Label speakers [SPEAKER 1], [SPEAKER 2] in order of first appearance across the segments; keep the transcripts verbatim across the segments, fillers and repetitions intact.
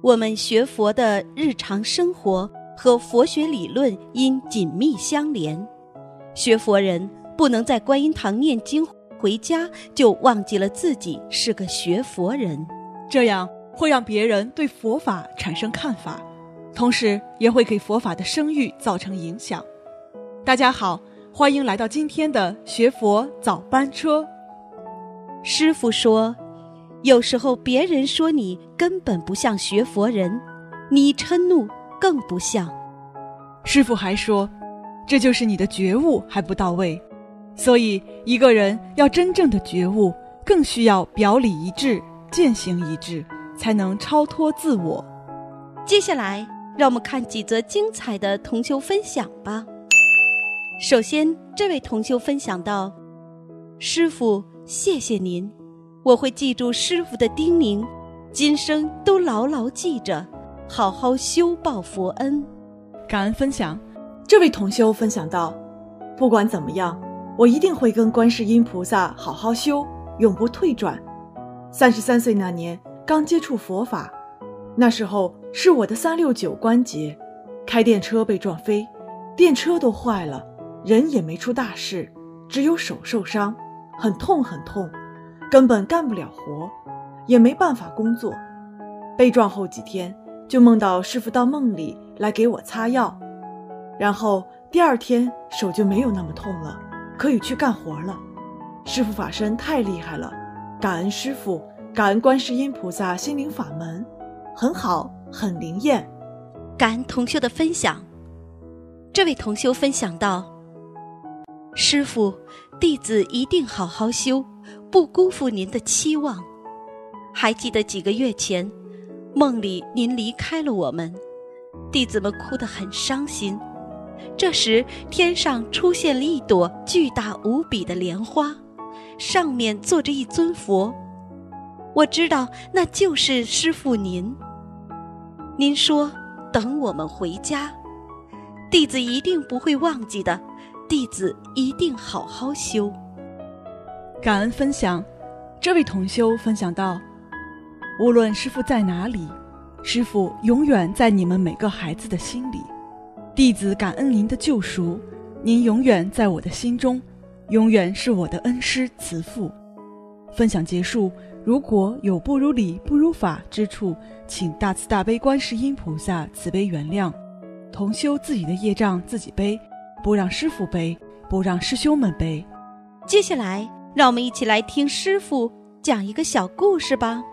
[SPEAKER 1] 我们学佛的日常生活和佛学理论应紧密相连。学佛人不能在观音堂念经回家就忘记了自己是个学佛人，
[SPEAKER 2] 这样会让别人对佛法产生看法，同时也会给佛法的声誉造成影响。大家好，欢迎来到今天的学佛早班车。
[SPEAKER 1] 师父说，有时候别人说你根本不像学佛人，你一嗔怒更不像。
[SPEAKER 2] 师父还说，这就是你的觉悟还不到位，所以一个人要真正的觉悟，更需要表里一致、践行一致，才能超脱自我。
[SPEAKER 1] 接下来让我们看几则精彩的同修分享吧。首先，这位同修分享到，师父，谢谢您，我会记住师父的叮咛，今生都牢牢记着，好好修报佛恩。
[SPEAKER 2] 感恩分享。
[SPEAKER 3] 这位同修分享到，不管怎么样，我一定会跟观世音菩萨好好修，永不退转。三十三岁那年刚接触佛法，那时候是我的三六九关节，开电车被撞飞，电车都坏了，人也没出大事，只有手受伤，很痛很痛，根本干不了活，也没办法工作。被撞后几天，就梦到师父到梦里来给我擦药，然后第二天手就没有那么痛了，可以去干活了。师父法身太厉害了，感恩师父，感恩观世音菩萨心灵法门，很好，很灵验。
[SPEAKER 1] 感恩同修的分享。这位同修分享到，师父，弟子一定好好修，不辜负您的期望。还记得几个月前，梦里您离开了我们，弟子们哭得很伤心。这时天上出现了一朵巨大无比的莲花，上面坐着一尊佛，我知道那就是师父您。您说等我们回家，弟子一定不会忘记的，弟子一定好好修。
[SPEAKER 2] 感恩分享。这位同修分享到，无论师父在哪里，师父永远在你们每个孩子的心里，弟子感恩您的救赎，您永远在我的心中，永远是我的恩师慈父。分享结束，如果有不如理不如法之处，请大慈大悲观世音菩萨慈悲原谅。同修自己的业障自己背，不让师父背，不让师兄们背。
[SPEAKER 1] 接下来让我们一起来听师父讲一个小故事吧。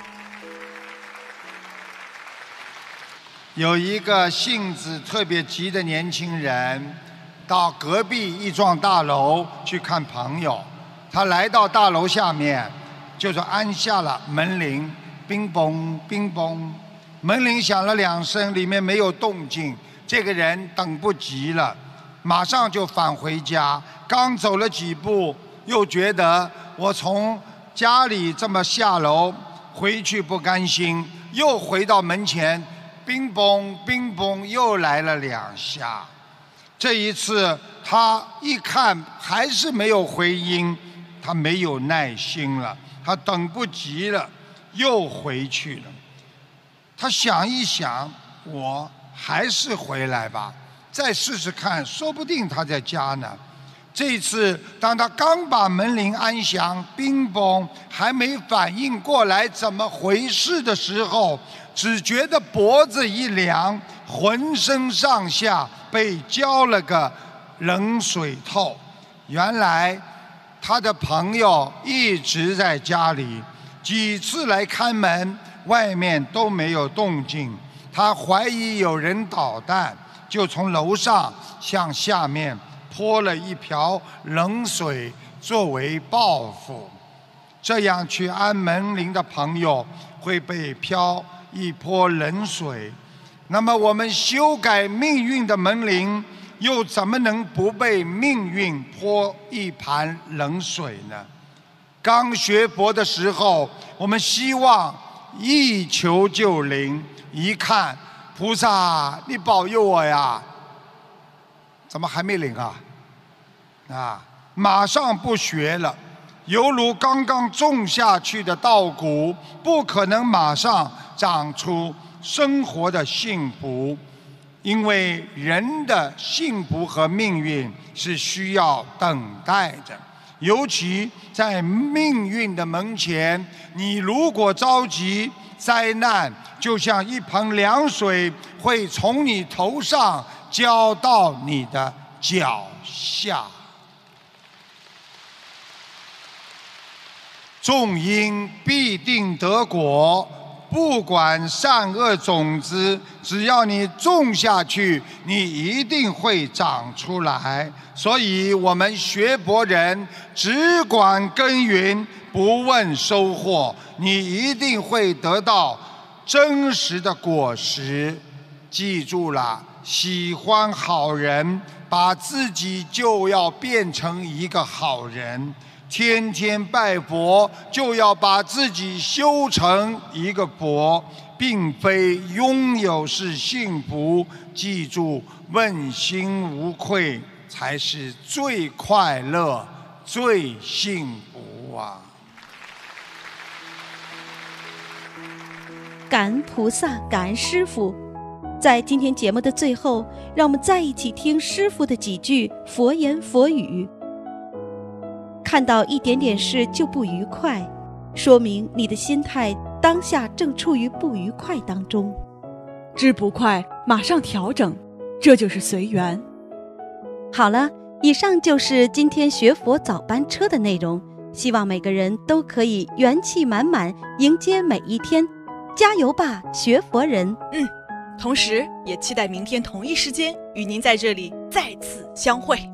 [SPEAKER 4] 有一个性子特别急的年轻人，到隔壁一幢大楼去看朋友。他来到大楼下面，就是按下了门铃，叮咚叮咚，门铃响了两声，里面没有动静。这个人等不及了，马上就返回家。刚走了几步，又觉得我从家里这么下楼回去不甘心，又回到门前，冰嘣冰嘣又来了两下。这一次他一看还是没有回音，他没有耐心了，他等不及了，又回去了。他想一想，我还是回来吧，再试试看，说不定他在家呢。这次当他刚把门铃按响，冰嘣还没反应过来怎么回事的时候，只觉得脖子一凉，浑身上下被浇了个冷水透。原来他的朋友一直在家里，几次来看门，外面都没有动静。他怀疑有人捣蛋，就从楼上向下面泼了一瓢冷水作为报复。这样去按门铃的朋友会被飘一泼冷水，那么我们修改命运的门铃，又怎么能不被命运泼一盘冷水呢？刚学佛的时候，我们希望一求就灵，一看菩萨你保佑我呀，怎么还没灵啊？啊，马上不学了，犹如刚刚种下去的稻谷，不可能马上长出生活的幸福。因为人的幸福和命运是需要等待着，尤其在命运的门前，你如果着急，灾难就像一盆凉水会从你头上浇到你的脚下。种因必定得果，不管善恶种子，只要你种下去，你一定会长出来。所以我们学佛人只管耕耘，不问收获，你一定会得到真实的果实。记住了，喜欢好人，把自己就要变成一个好人。天天拜佛，就要把自己修成一个佛，并非拥有是幸福。记住，问心无愧才是最快乐、最幸福啊！
[SPEAKER 1] 感恩菩萨，感恩师父。在今天节目的最后，让我们再一起听师父的几句佛言佛语。看到一点点事就不愉快，说明你的心态当下正处于不愉快当中。
[SPEAKER 2] 知不快，马上调整，这就是随缘。
[SPEAKER 1] 好了，以上就是今天学佛早班车的内容，希望每个人都可以元气满满，迎接每一天。加油吧，学佛人！
[SPEAKER 2] 嗯，同时也期待明天同一时间与您在这里再次相会。